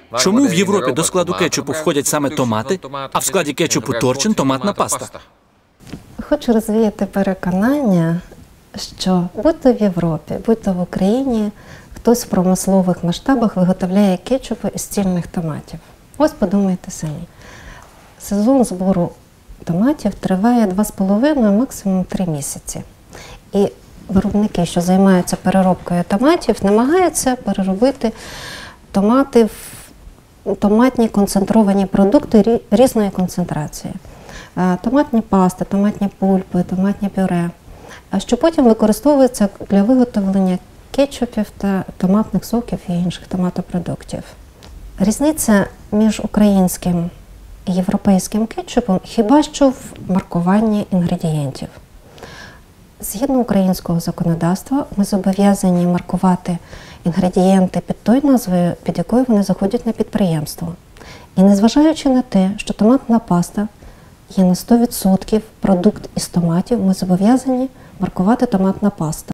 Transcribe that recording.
Чому в Європі до складу кетчупу входять саме томати, а в складі кетчупу торчин – томатна паста? Хочу розвіяти переконання, що будь-то в Європі, будь-то в Україні, хтось в промислових масштабах виготовляє кетчупи із цільних томатів. Ось подумайте самі. Сезон збору томатів триває 2,5, максимум 3 місяці. І виробники, що займаються переробкою томатів, намагаються переробити томати в томатні концентровані продукти різної концентрації. Томатні пасти, томатні пульпи, томатні пюре, що потім використовується для виготовлення кетчупів та томатних соків і інших томатопродуктів. Різниця між українським і європейським кетчупом хіба що в маркуванні інгредієнтів. Згідно українського законодавства, ми зобов'язані маркувати інгредієнти під тою назвою, під якою вони заходять на підприємство. І незважаючи на те, що томатна паста є на 100% продукт із томатів, ми зобов'язані маркувати томатна паста.